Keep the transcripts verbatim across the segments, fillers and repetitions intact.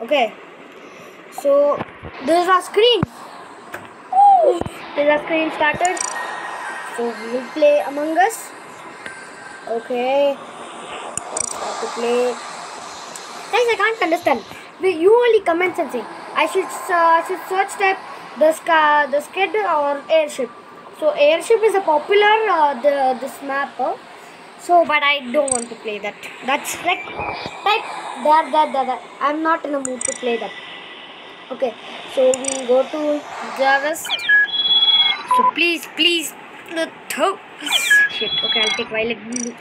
Okay, so this is our screen. This is our screen started. So we will play Among Us. Okay, start to play. Guys, I can't understand. We you only comments and say I should uh, should search type the ska, the skid or airship. So airship is a popular uh, the this map. Uh, so but I don't want to play that. That's like type that that that. that. I'm not in a mood to play that. Okay, so we go to Javast. So please, please, the throw. Shit. Okay, I'll take violet blue.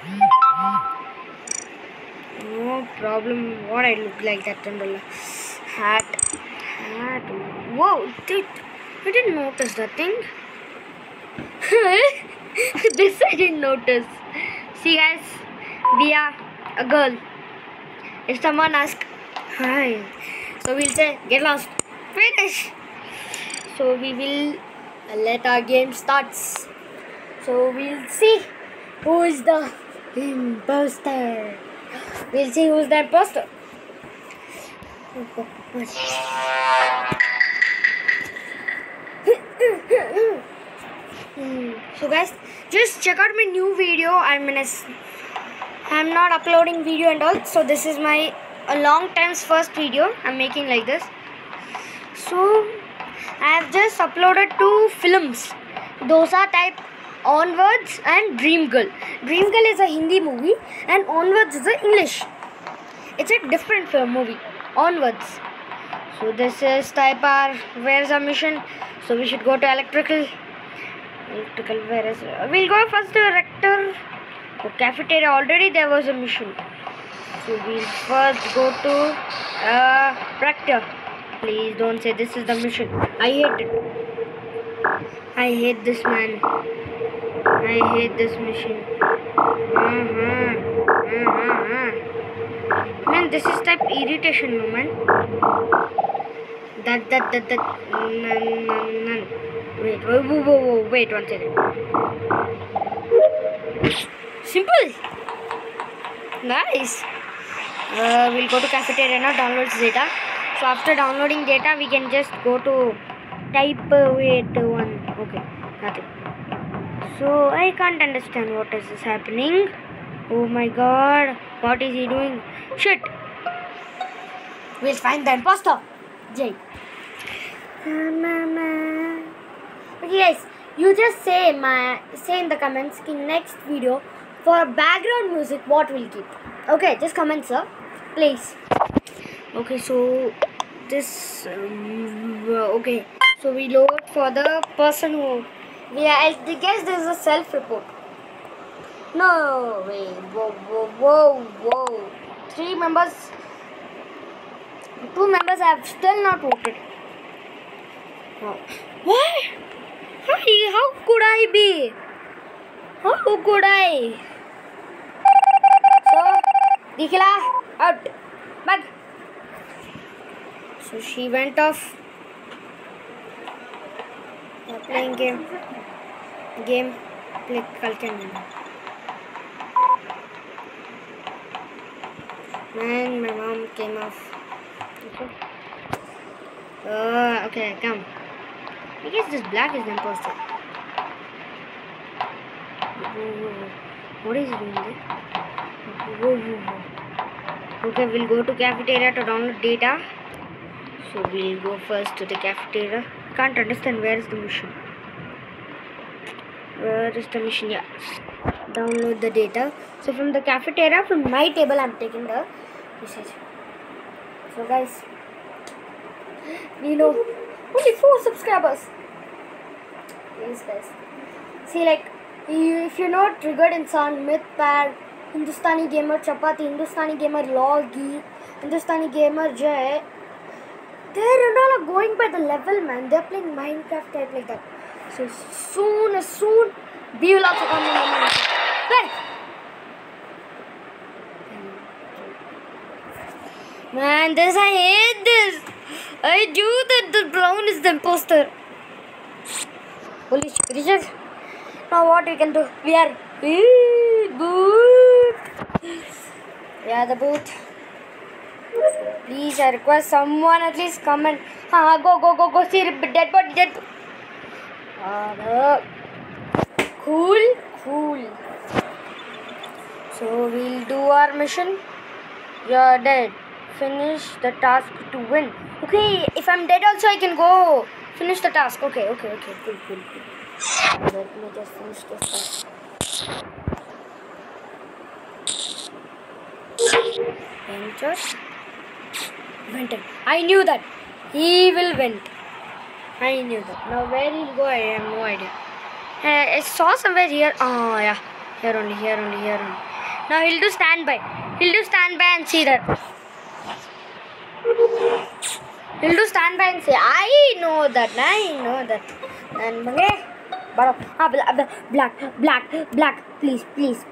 No problem. What I look like that umbrella. Hat. Hat. Whoa, dude. I didn't notice that thing. This I didn't notice. See guys, we are a girl. If someone asks, hi. So we'll say, get lost. Finish. So we will let our game starts. So we'll see who is the imposter. We'll see who's the imposter. So guys, just check out my new video. I'm in a, I'm not uploading video and all. So this is my a long time's first video I'm making like this. So I have just uploaded two films. Those are type Onwards and Dream Girl. Dream Girl is a Hindi movie and Onwards is a English. It's a different film movie. Onwards. So this is type R. Where's our mission? So we should go to electrical. Electrical. Where is it? We'll go first to rector. To cafeteria. Already there was a mission. So we'll first go to uh, rector. Please don't say this is the mission. I hate it. I hate this man. I hate this mission. Uh-huh. Uh-huh. Man, this is type irritation, no man. That, that, that, that. None, none, none. Wait, whoa, whoa, whoa, whoa. Wait one second. Simple. Nice. Uh, we'll go to cafeteria now, downloads data. So after downloading data, we can just go to type uh, wait one. Okay, nothing. So I can't understand what is this happening. Oh my god, what is he doing? Shit. We'll find the imposter. Jay. Okay guys, you just say my say in the comments in next video for background music what we'll keep. Okay, just comment sir, please. Okay, so this um, okay, so we load for the person who we are, I guess this is a self-report. No way. Whoa, whoa, whoa, whoa. Three members, two members have still not voted. Oh. What? How, how could I be? How could I? So, Dikhila, out. Back. So she went off. We're playing game. Game. Play culture. Man, my mom came off. Okay. Uh, okay, come. I guess this black is the imposter. What is it doing there? Whoa, whoa, whoa. Okay, we'll go to cafeteria to download data. So we'll go first to the cafeteria. Can't understand where is the mission. Where is the mission? Yeah. Download the data. So from the cafeteria, from my table, I'm taking the message. So guys, we know only four subscribers. Please guys. See like, if you know Triggered Insan, Mythpad, Hindustani Gamer Chapati, Hindustani Gamer Logi, Hindustani Gamer Jay, they're and all are going by the level, man. They're playing Minecraft type like that. So soon as soon, we will also come in on Minecraft. Hey! Man, this I hate this. I do that. The brown is the imposter. Holy shit! Now what we can do? We are boot. We are the boot. Please, I request someone at least come and ah, go, go, go, go. See, dead body, dead. Uh, cool, cool. So we'll do our mission. You're dead. Finish the task to win. Okay, if I'm dead also I can go. Finish the task. Okay, okay, okay. Cool, cool, cool. Let me just finish this task. Enter. Vented. I knew that. He will vent. I knew that. Now where he'll go, I have no idea. I, I saw somewhere here. Oh yeah. Here only, here only, here only. Now he'll do standby. He'll do standby and see that. He'll do standby and say, I know that. I know that. And okay. But ah, black, black, black, black. Please, please.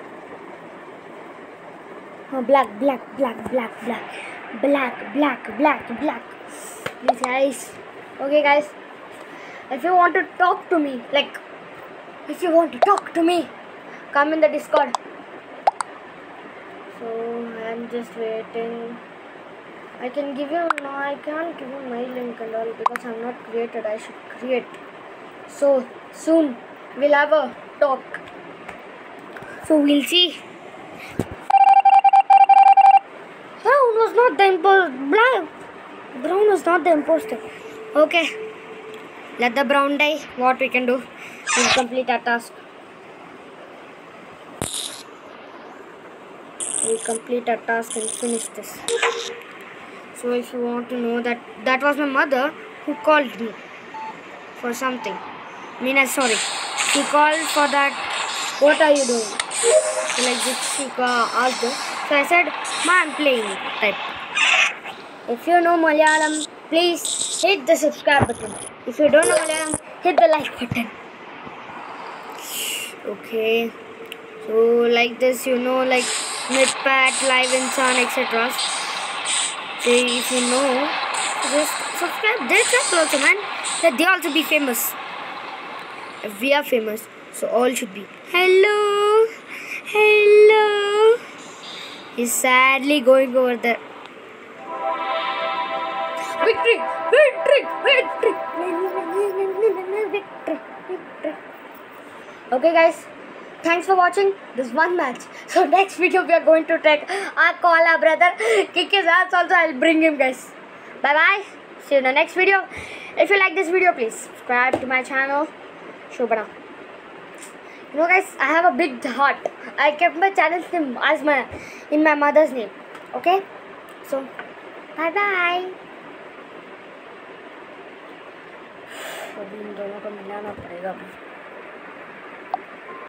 Oh, black, black, black, black, black. Black, black, black, black. Please, guys. Okay, guys. If you want to talk to me, like, if you want to talk to me, come in the Discord. So, I'm just waiting. I can give you, no, I can't give you my link and all because I'm not created. I should create. So, soon, we'll have a talk. So, we'll see. Brown was not the imposter. Black. Brown was not the imposter. Okay. Let the brown die. What we can do? We'll complete our task. We'll complete our task and finish this. So if you want to know that, that was my mother who called me for something. I mean, I'm sorry. She called for that. What are you doing? So like this, she asked her. So I said, Ma, I'm playing type. If you know Malayalam, please hit the subscribe button. If you don't know Malayalam, hit the like button. Okay. So like this, you know, like Midpat, Live Insan, et cetera. So if you know, just subscribe their channel also, man. Let they also be famous. If we are famous, so all should be. Hello, hello. He's sadly going over there. Victory! Victory! Victory! Victory! Victory! Okay, guys. Thanks for watching this one match. So next video we are going to take our call our brother. Kick his ass also. I'll bring him, guys. Bye bye. See you in the next video. If you like this video, please subscribe to my channel. Shobana. You know, guys, I have a big heart. I kept my channel's name as my in my mother's name. Okay. So bye bye. अभी इन दोनों को मिलाना पड़ेगा.